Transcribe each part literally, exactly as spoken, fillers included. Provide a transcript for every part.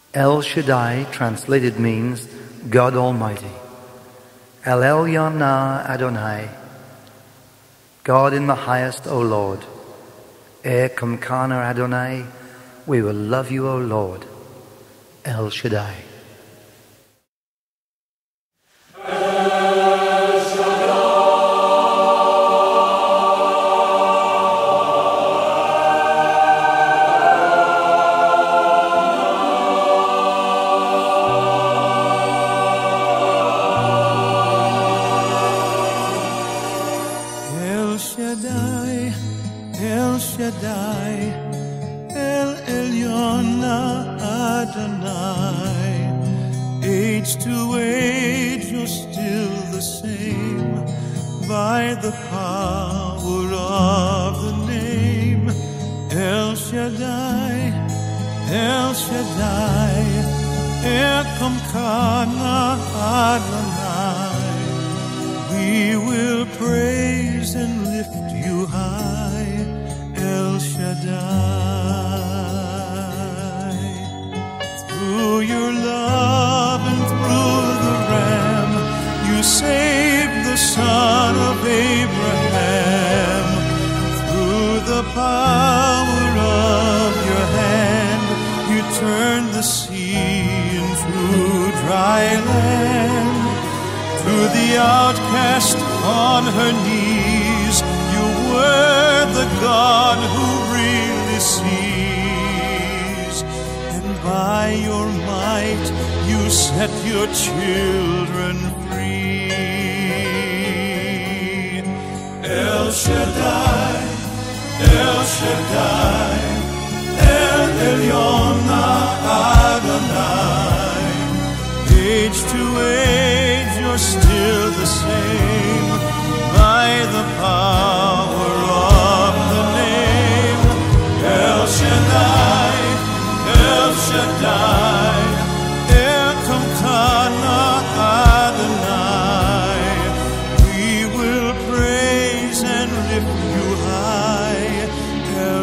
El Shaddai, translated, means God Almighty. El Elyon Na Adonai, God in the highest, O Lord. E Kumkana Adonai, we will love you, O Lord. El Shaddai. El Shaddai, El Shaddai, El Elyon Adonai. Age to age, you're still the same by the power of the name. El Shaddai, El Shaddai, Ekamkana Adonai. We will praise and lift you high, El Shaddai. Through your love and through the Ram, you saved the son of Abraham. Through the power of your hand, you turned the sea into dry land. To the outcast on her knees, you were the God who really sees. And by your might, you set your children free. El Shaddai, El Shaddai, El Elyon Adonai. Age to age, you're still the same by the power of the name. El Shaddai, El Shaddai, Ekamkana Adonai. We will praise and lift you high, El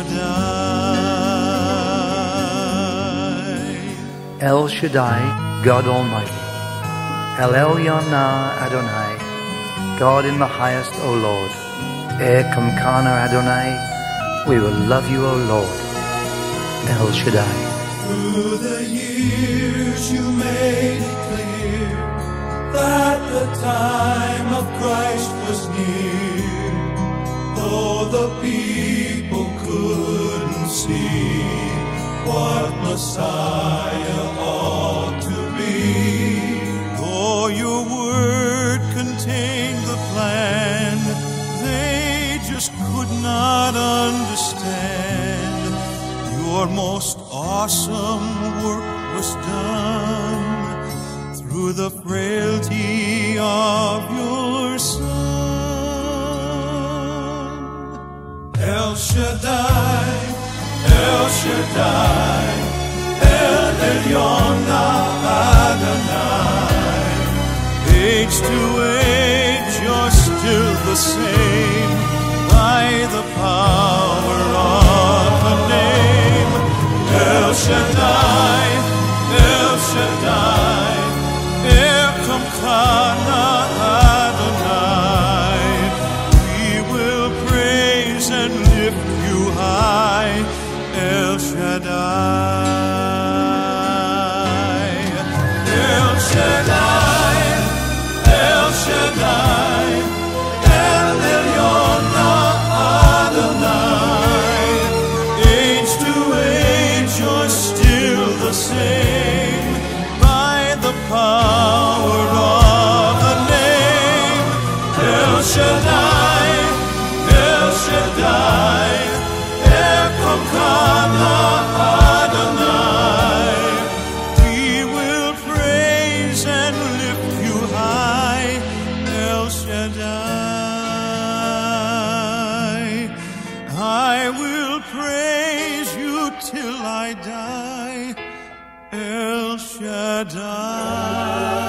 Shaddai. El Shaddai, God Almighty. El Elyon Adonai, God in the highest, O Lord. E Kumkana Adonai, we will love you, O Lord. El Shaddai. Through the years you made it clear that the time of Christ was near. Though the people couldn't see what Messiah ought to be, though your word contained the plan, they just could not understand. Your most awesome work was done through the frailty of your Son. El Shaddai, El Shaddai, El Elyon Adonai. Age to age, you're still the same by the power of the name. El Shaddai, El Shaddai, Ekamkana Adonai. We will praise and lift you high, El Shaddai. El Shaddai, El Shaddai, El Elyon Adonai. Age to age, you're still the same by the power of the name. El Shaddai, El Shaddai, Ekamkana Adonai. We will praise and lift you high, El Shaddai. I will praise you till I die, El Shaddai.